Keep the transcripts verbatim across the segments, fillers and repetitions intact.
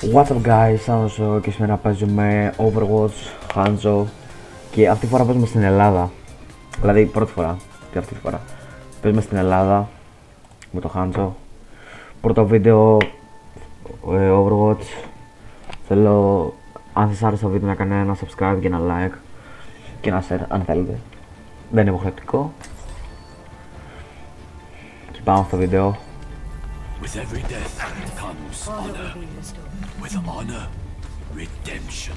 What's up guys, Σάνωσο και σήμερα παίζουμε Overwatch, Hanzo και αυτή τη φορά παίζουμε στην Ελλάδα. Δηλαδή πρώτη φορά και αυτή τη φορά παίζουμε στην Ελλάδα με το Hanzo. Πρώτο βίντεο ε, Overwatch. Θέλω, αν σας άρεσε το βίντεο, να κάνετε ένα subscribe και ένα like και ένα share αν θέλετε. Δεν είναι υποχρεωτικό. Και πάμε στο βίντεο. With every death comes honor. With honor, redemption.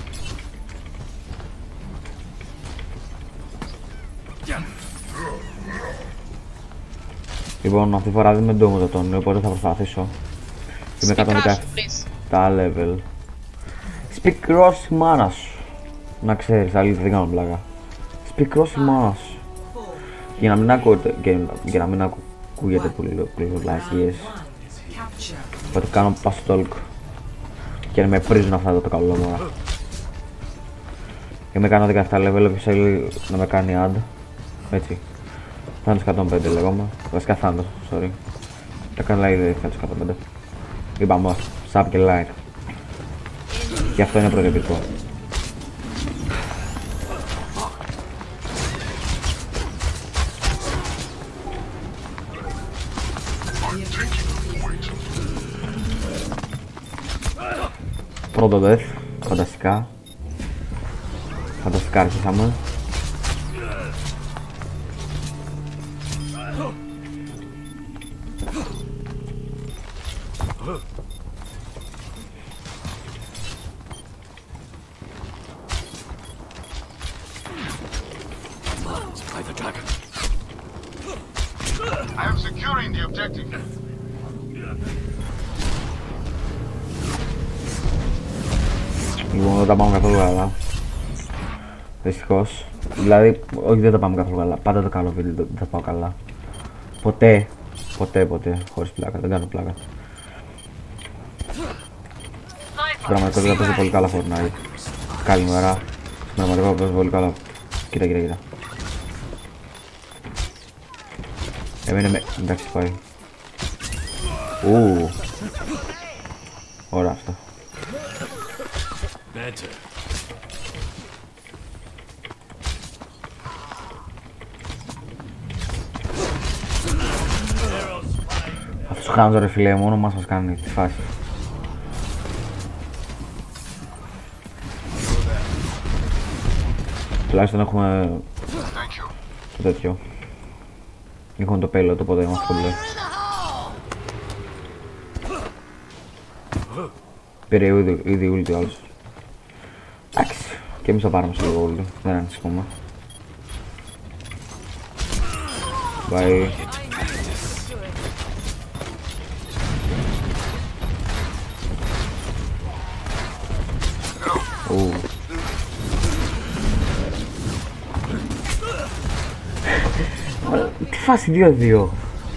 Λοιπόν, αυτή τη φορά δεν με ντόμω το τόνο, οπότε θα προσπαθήσω. Είμαι εκατόν δεκαεπτά level. Speak cross η μάνα σου. Να ξέρεις, αλήθεια, δεν κάνω πλάκα. Speak cross η μάνα σου. Για να μην ακούτε, για να μην ακούγεται πολύ πλάκιες. Οπότε κάνω pass talk και να με πρίζουν αυτά εδώ το καλό μόρα. Είμαι εκατόν δεκαεπτά level, όποιος θέλει να με κάνει add. Έτσι. Θα είναι εκατόν πέντε λέγομαι. Βασικά θα είναι, sorry. Τα καλά ήδη θα είναι εκατόν πέντε. Είπαμε, sub και like. Και αυτό είναι προδιοποιητικό. Πρώτο death, φανταστικά. Φανταστικά αρχίσαμε. I am securing the objective. Λοιπόν, δεν τα πάμε καθόλου καλά. Δυστυχώς. Δηλαδή, όχι, δεν τα πάμε καθόλου καλά. Πάντα το κάνω βίντεο, δεν θα πάω καλά. Ποτέ, ποτέ, ποτέ, χωρίς πλάκα, δεν κάνω πλάκα. Στην πραγματικότητα παίζω πολύ καλά Fortnite. Καλημέρα. Στην πραγματικότητα παίζω πολύ καλά. Κοίτα, κοίτα, κοίτα. Εμένα με... εντάξει, πάει. Ου. Ωραία αυτό. Αυτός ο Hanzo ρε φίλε, μόνο μας μας κάνει τη φάση. Τουλάχιστον έχουμε το τέτοιο. Έχουμε το payload, οπότε είμαστε πολύ. Πήρε ήδη, ήδη ulti ο άλλος. Εντάξει, και εμείς θα πάρουμε σε λίγο ulti, δεν ανησυχούμε. Bye. Ου. Τι φάση δύο δύο.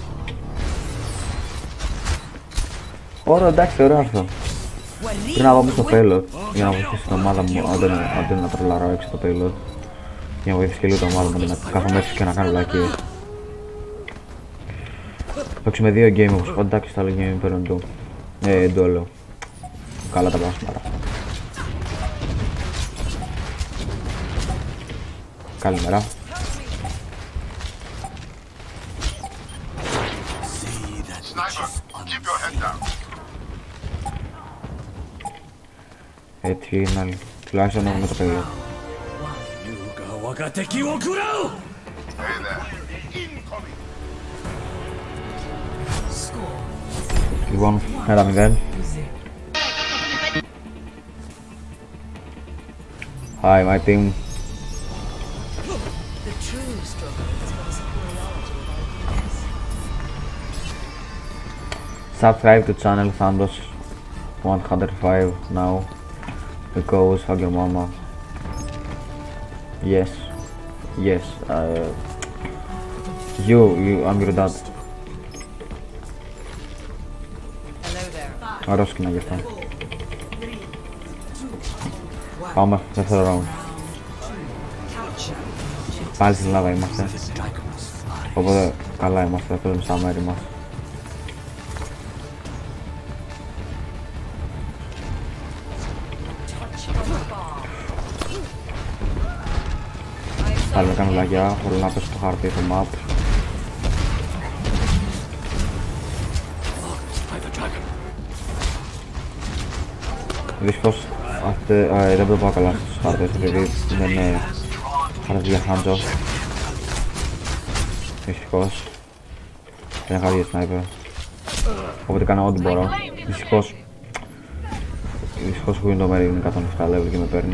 Ωραία, εντάξει, ωραίο αυτό. Πρέπει να πάμε στο payload για να βοηθήσει την ομάδα μου, αντί να τρολάρω έξω το payload. Για να βοηθήσει και λίγο την ομάδα μου, να κάθομαι έξω και να κάνω βλακίες. Παίξουμε δύο game όπως πάντα, εντάξει, στο άλλο game παίρνω το ε, ντόλο. Καλά τα πράγματα. Καλημέρα. Έτσι είναι άλλη. Τουλάχιστον έχουμε το παιδί. Λοιπόν, ένα μηδέν. Hi my team. Subscribe to channel Thanos one hundred five now because hug your mama. Yes, yes. Uh, you, you, I'm your dad. Hello there. Ρόσκινα γι' αυτό. Πάμε, δεύτερο round. Πάλι στην Ελλάδα είμαστε. Οπότε καλά είμαστε, παίζουμε στα μέρη μας. Πάλι με κάνω λαγιά, θέλω να πέσω στο χάρτη το map. Δυστυχώς ε, δεν μπορώ καλά στους χάρτες επειδή δεν είναι χάρτες για χάντζο. Δυστυχώς δεν έχω για sniper, οπότε κάνω ό,τι μπορώ. Δυστυχώς Δυστυχώς που είναι το μέρη είναι εκατόν επτά level και με παίρνει.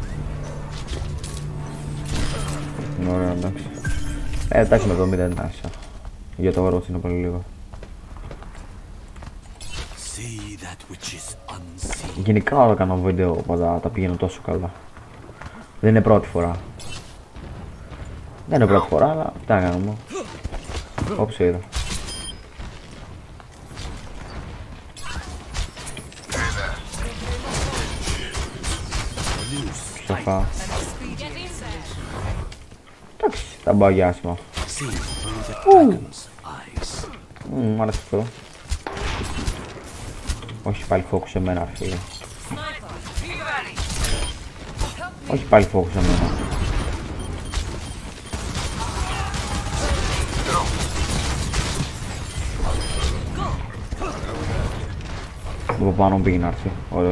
Είναι ωραία, εντάξει. Ε, εντάξει με εβδομήντα είναι άσα. Για το Overwatch είναι πολύ λίγο. Γενικά όταν κάνω βίντεο πάντα τα πηγαίνω τόσο καλά. Δεν είναι πρώτη φορά. Δεν είναι πρώτη φορά, αλλά τι να κάνουμε. Όπως είδα. Σοφά. Εντάξει, θα μπω αγιάσιμα. Μ' άρεσε αυτό. Όχι πάλι focus σε μένα, φίλε. Όχι πάλι focus σε μένα. Από πάνω πήγε να έρθει, ωραίος.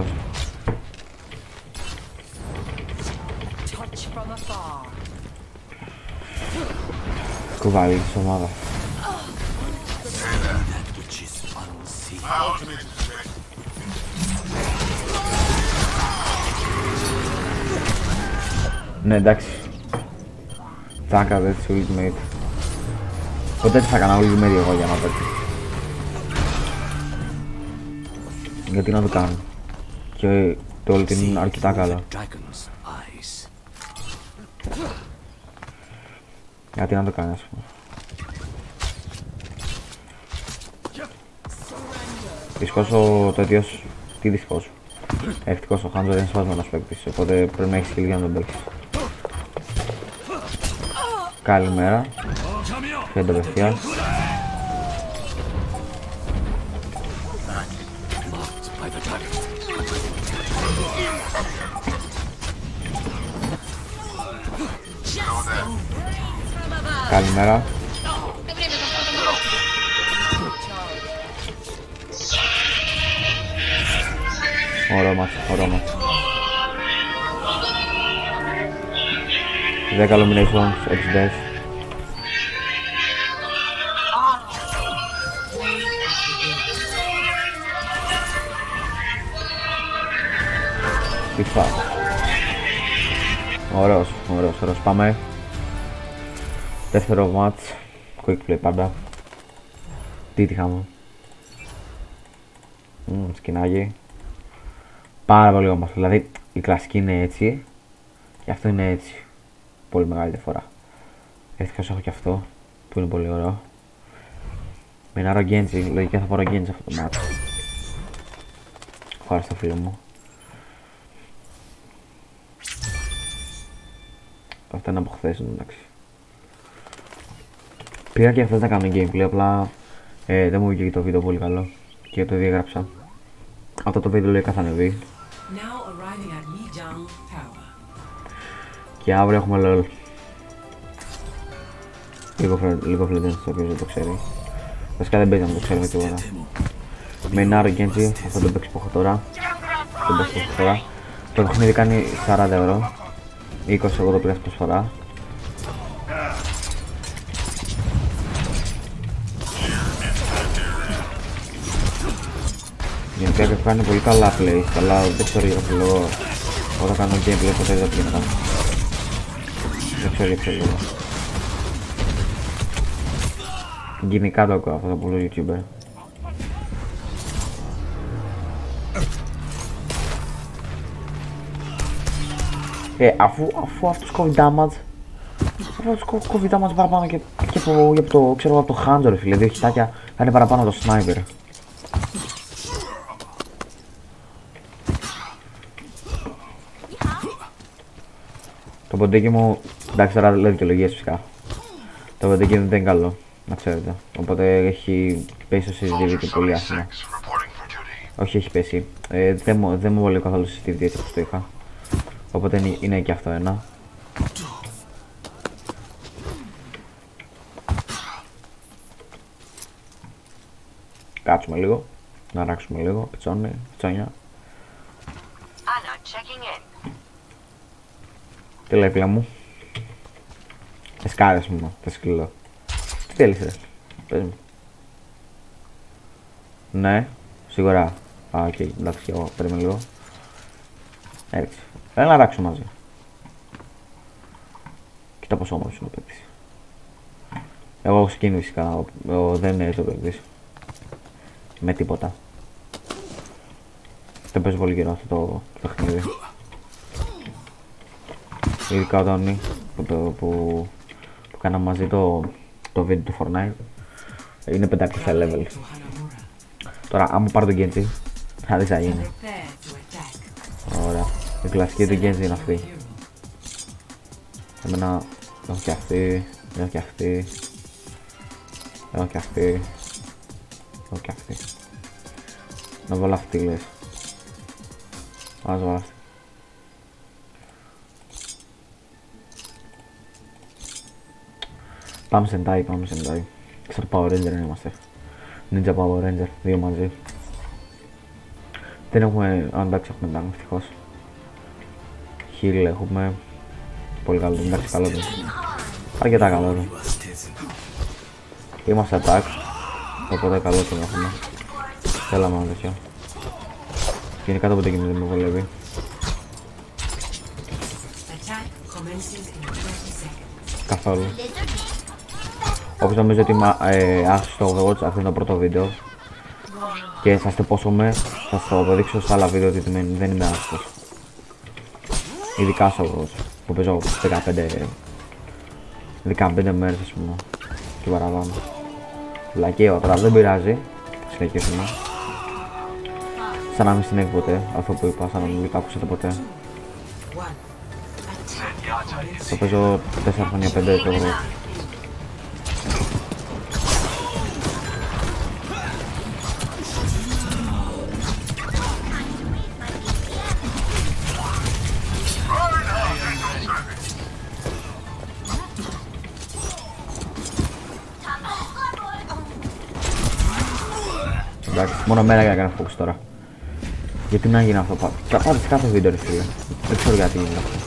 Κουβάλι της ομάδας. Ναι, εντάξει. Θα έκανα έτσι ultimate. Ποτέ έτσι θα έκανα ultimate εγώ για να πέτει. Γιατί να το κάνω. Και το ultimate είναι αρκετά καλό. Γιατί να το κάνει, ας πούμε. Δυστυχώς ο τέτοιος... Τι δυστυχώς. Ευτυχώς ο Χάντζο δεν είναι σπασμένος παίκτης, οπότε πρέπει να έχεις skill για να τον παίξεις. Καλημέρα. Φαίνεται απευθείας. Καλημέρα. Ωραίο μας, ωραίο μας. δέκα eliminations, έξι deaths. Τι φας. Ωραίος, ωραίος, ωραίος. Πάμε. Δεύτερο match. Quick play πάντα. Τι τύχαμε. Μμμ, σκηνάκι. Πάρα πολύ όμορφο. Δηλαδή η κλασική είναι έτσι και αυτό είναι έτσι. Πολύ μεγάλη διαφορά. Ευτυχώς έχω και αυτό που είναι πολύ ωραίο. Με ένα Ρογγέντζι, λογικά θα πάρω Ρογγέντζι αυτό το μάτι. Ευχαριστώ φίλο μου. Αυτά είναι από χθες, εντάξει. Πήγα και αυτές να κάνω gameplay, απλά ε, δεν μου βγήκε το βίντεο πολύ καλό και το διέγραψα. Αυτό το βίντεο λογικά θα ανεβεί. Και αύριο έχουμε LOL. Λίγο Legends, το οποίος δεν το ξέρει. Βασικά δεν παίζει να το ξέρουμε τίποτα. Με ένα Ρογγέντζι, αυτό το παίξει που έχω τώρα. Το παίξει που έχω τώρα. Το παιχνίδι κάνει σαράντα ευρώ. είκοσι ευρώ πήγα προσφορά. Γιατί έχω κάνει πολύ καλά plays, αλλά δεν ξέρω για ποιο λόγο όταν κάνω gameplay ποτέ δεν πήγαινα. Δεν ξέρω για ποιο λόγο. Γενικά το ακούω αυτό από πολλούς YouTuber. Ε, αφού, αφού αυτός κόβει damage, αφού αυτός κόβει damage παραπάνω και, και από, από το, ξέρω, από το Χάντζο ρε φίλε, δύο χιτάκια θα είναι παραπάνω το sniper. Το ποντίκι μου, εντάξει τώρα λέω δικαιολογίες φυσικά. Το ποντίκι μου δεν είναι καλό, να ξέρετε. Οπότε έχει πέσει στο σι σι τι βι και πολύ άσχημα. Όχι, έχει πέσει. Ε, δεν μου δεν μου βολεύει καθόλου στο σι σι τι βι έτσι όπως το είχα. Οπότε είναι, είναι και αυτό ένα. Κάτσουμε λίγο, να ράξουμε λίγο, πιτσόνι, πιτσόνια. Τι λέει πλά μου. Εσκάρες μου, θα σκληρό. Τι θέλεις ρε, πες μου. Ναι, σίγουρα. Α, οκ, okay, εντάξει, εγώ περίμενε λίγο. Έτσι, έλα να ράξω μαζί. Κοίτα πόσο όμορφος είναι ο παίκτης. Εγώ έχω σκίνει φυσικά, εγώ δεν είναι έτσι ο παίκτης. Με τίποτα. Δεν παίζω πολύ καιρό αυτό το, το παιχνίδι. Ειδικά όταν που, που, που, που κάναμε μαζί το, το βίντεο του Fortnite. Είναι πεντακόσια level. Τώρα άμα πάρω τον Genji θα δεις θα γίνει. Ωραία. Η κλασική του Genji είναι αυτή. Εμένα έχω και αυτή, έχω και αυτή, έχω και αυτή, έχω και αυτή. Να βάλω αυτή λες. Ας βάλω αυτή. Πάμε Sentai, πάμε Sentai. Ξέρω Power Ranger είμαστε. Ninja Power Ranger, δύο μαζί. Δεν έχουμε, αν εντάξει έχουμε tank ευτυχώς. Heal έχουμε. Πολύ καλό, εντάξει καλό του. Αρκετά καλό του. Είμαστε attack. Οπότε καλό το έχουμε. Θέλαμε ένα τέτοιο. Και είναι κάτω από το κινητό μου βολεύει. Καθόλου. Όπως νομίζω ότι ε, άσχεσε το Overwatch, αυτό είναι το πρώτο βίντεο. Και θα στεπώσουμε, θα σας το αποδείξω στα άλλα βίντεο ότι δεν είμαι άσχετος. Ειδικά στο Overwatch, που παίζω δεκαπέντε μέρες ας πούμε και παραπάνω. Λακαίο τώρα, δεν πειράζει, συνεχίσουμε. Σαν να μην συνέβη ποτέ, αυτό που είπα, σαν να μην άκουσατε ποτέ. Θα παίζω τέσσερα χρόνια πέντε και Overwatch. Εντάξει, μόνο μέρα για να κάνω focus τώρα. Γιατί να γίνει αυτό πάντα. Πάντα σε κάθε βίντεο ρε φίλε. Δεν ξέρω γιατί γίνεται αυτό.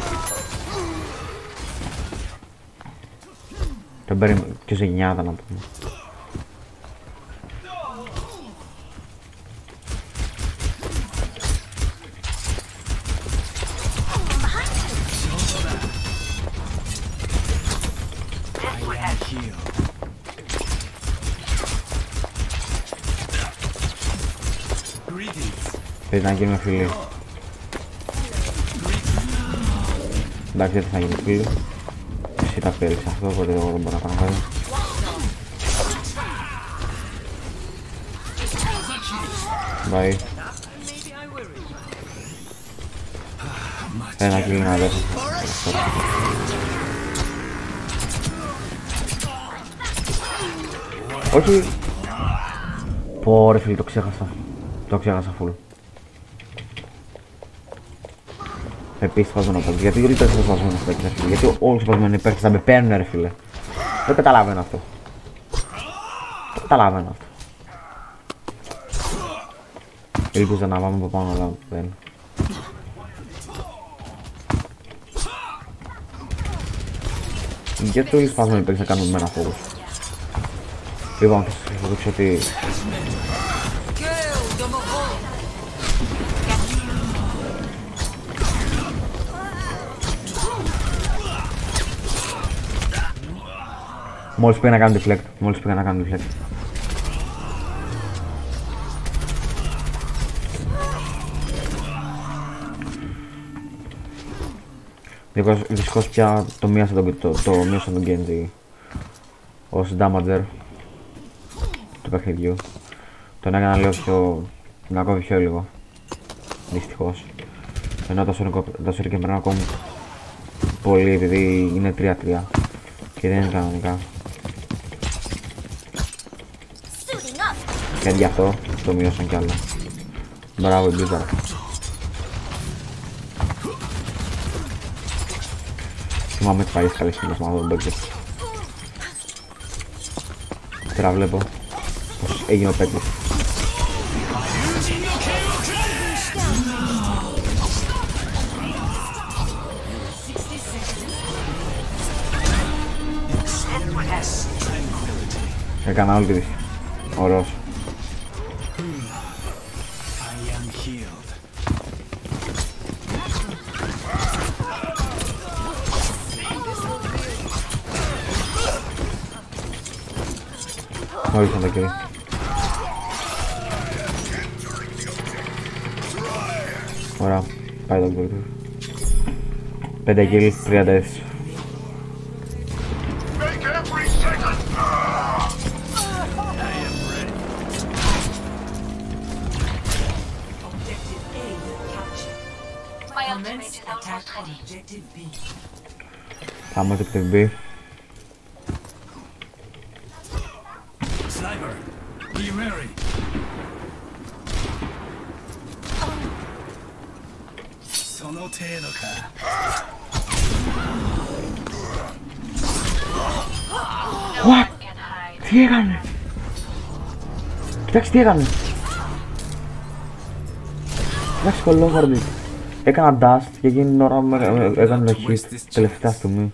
Τον παίρνει και σε γενιάδα να πούμε. Θέλει να γίνουμε φίλοι. Εντάξει δεν θα γίνει φίλοι. Εσύ τα πέλεις αυτό, οπότε εγώ δεν μπορώ να κάνω κάτι. Bye. Ένα κύλι να δέσω. Όχι. Πω ρε φίλοι, το ξέχασα. Το ξέχασα full. Επίσης σπασμένο παίκτης, γιατί όλοι παίξουν σπασμένους παίκτες, γιατί όλοι σπασμένοι παίκτες θα με παίρνουν ρε φίλε. Δεν καταλαβαίνω αυτό. Δεν καταλαβαίνω αυτό. Ελπίζω να πάμε από πάνω, αλλά δεν. Γιατί όλοι σπασμένοι παίκτες θα κάνουν με ένα focus. Λοιπόν, θα σας δείξω ότι... Μόλις πήγα να κάνω deflect, μόλις πήγα να κάνω deflect. Δυστυχώς πια το μείωσα τον, το, το μείωσα τον Genji ως damager του παιχνιδιού. Τον έκανα λίγο πιο... να κόβει πιο λίγο. Δυστυχώς. Ενώ το Sonic και πρέπει να κόβει πολύ επειδή είναι τρία τρία και δεν είναι κανονικά. Και γι' αυτό το μείωσαν κι άλλο. Μπράβο η Blizzard. Θυμάμαι τις παλιές καλές φίλες με αυτόν τον παίκτη. Τώρα βλέπω πως έγινε ο παίκτης. Έκανα όλη τη δύση. Ωραίος. Νόησαν τα κύριε. Ωραία, πάει το κύριο. Πέντε kills, τρία deaths. Θα είμαστε εκτεμπή. What? Τι έκανε? Κοιτάξτε τι έκανε. Κοιτάξτε κολλόχαρδι. Έκανα dust και εκείνη την ώρα έκανε το hit τελευταία στιγμή.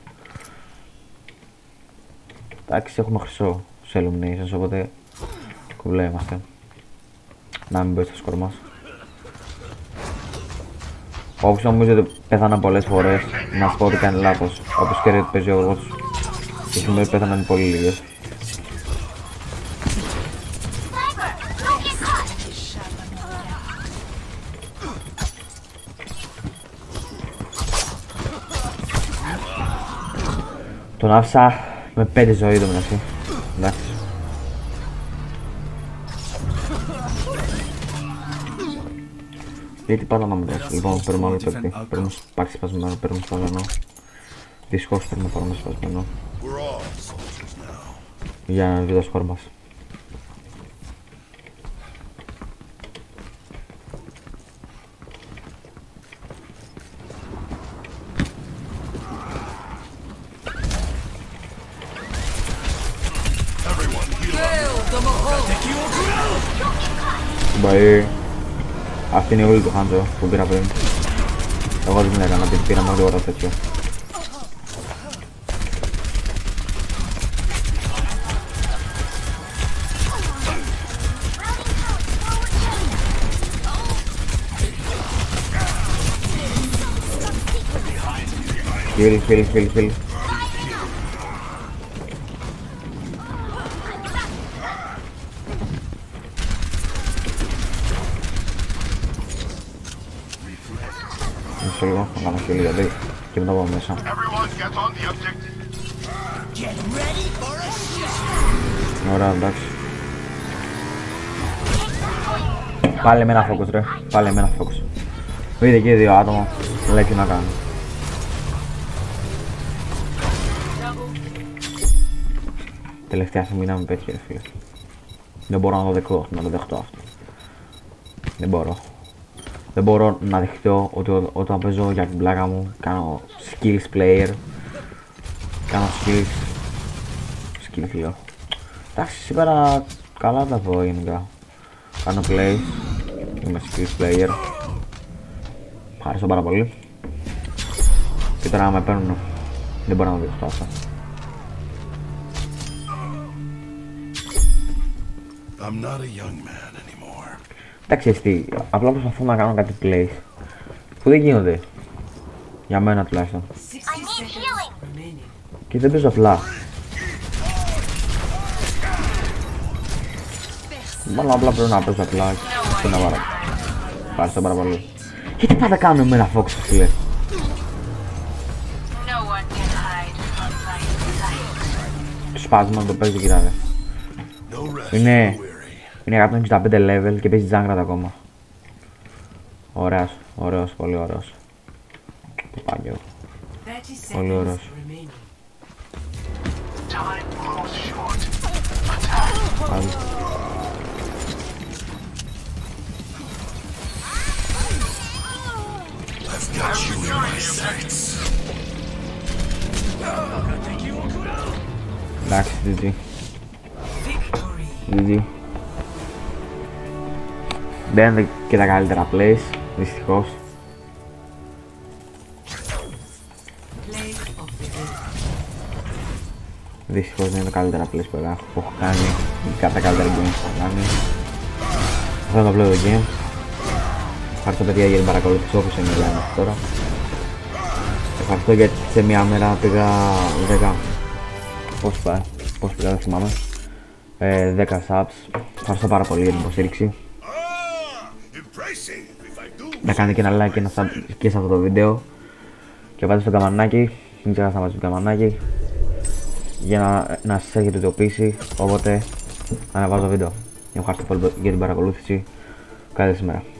Εντάξει, έχουμε χρυσό σε illuminations, οπότε κουβλέ είμαστε. Να μην μπει στο σκορ μας. Όπως νομίζω ότι πέθανα πολλές φορές, να σου πω ότι κάνει λάθος. Όπως και ότι παίζει ο εγώ τους. Και σήμερα πέθαναν πολύ λίγες. Τον άφησα με πέντε ζωή το μεταξύ. Εντάξει. Γιατί πάντα να μου δώσει. Λοιπόν, παίρνουμε άλλο παίκτη. Παίρνουμε σπάξει σπασμένο, παίρνουμε σπασμένο. Δυστυχώς παίρνουμε παρόμοιο σπασμένο. Για να δει το σκορ μας. Μπαΐ. Αυτή είναι η όλη του Χάντζο που πήρα πριν. Εγώ δεν την έκανα, την πήρα με γρήγορα τέτοιο. Kill, kill, kill, kill. Μισό λίγο, να κάνω kill γιατί και μετά πάω μέσα. Ωραία, εντάξει. Πάλι με ένα focus ρε, πάλι με ένα focus. Είδε και δύο άτομα, λέει τι να κάνω. Τελευταία στιγμή να με πέτυχε ρε φίλε. Δεν μπορώ να το δεχτώ, να το δεχτώ αυτό. Δεν μπορώ. Δεν μπορώ να δεχτώ ότι όταν παίζω για την πλάκα μου κάνω skills player. Κάνω skills. Skills λέω. Εντάξει, σήμερα καλά τα δω γενικά. Κάνω play. Είμαι skills player. Ευχαριστώ πάρα πολύ. Και τώρα να με παίρνουν. Δεν μπορώ να το δεχτώ αυτό. I'm not a young man anymore. Εντάξει, τι, απλά προσπαθώ να κάνω κάτι plays που δεν γίνονται. Για μένα τουλάχιστον. Και δεν παίζω απλά. Μάλλον απλά πρέπει να παίζω απλά και να πάρω. Ευχαριστώ πάρα πολύ. Γιατί πάντα κάνουμε με ένα focus, φίλε. Το σπάσμα το παίζει, κοιτάξτε. Είναι... Είναι εκατόν εξήντα πέντε level και παίζει jungle ακόμα. Ωραίος, ωραίος, πολύ ωραίος. Το πάω κι εγώ. Πολύ ωραίος. Πάλι. Εντάξει, τζι τζι. τζι τζι. Δεν είναι και τα καλύτερα plays, δυστυχώς. Δυστυχώς δεν είναι τα καλύτερα plays που έχω κάνει. Τα καλύτερα games που έχω κάνει. Αυτό είναι το απλό το game. Ευχαριστώ παιδιά για την παρακολούθηση όπως είναι μιλάμε τώρα. Ευχαριστώ γιατί σε μια μέρα πήγα δέκα. Πώς πάει, πώς πήγα, δεν θυμάμαι. Ε, δέκα subs. Ευχαριστώ πάρα πολύ για την υποστήριξη. Να κάνετε και ένα like και ένα sub και σε αυτό το βίντεο. Και πάτε στο καμπανάκι. Μην ξεχάσετε να βάζετε το καμπανάκι. Για να, να σας έχετε ειδοποιήσει όποτε αναβάζω βίντεο. Ευχαριστώ πολύ για την παρακολούθηση. Καλή σήμερα.